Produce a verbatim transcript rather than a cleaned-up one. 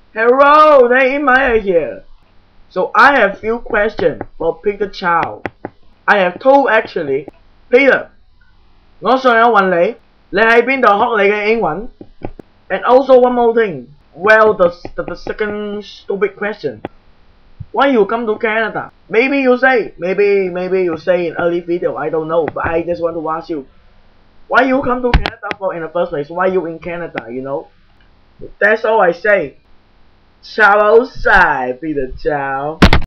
Hello, Nehemiah here. So I have few questions for Peter Chao. I have two actually. Peter, 我想有問你，你喺邊度學你嘅英文 ？And also one more thing. Well, the, the the second stupid question. Why you come to Canada? Maybe you say, maybe maybe you say in early video. I don't know, but I just want to ask you. Why you come to Canada for in the first place? Why you in Canada? You know. That's all I say. Ciao outside, Peter Ciao.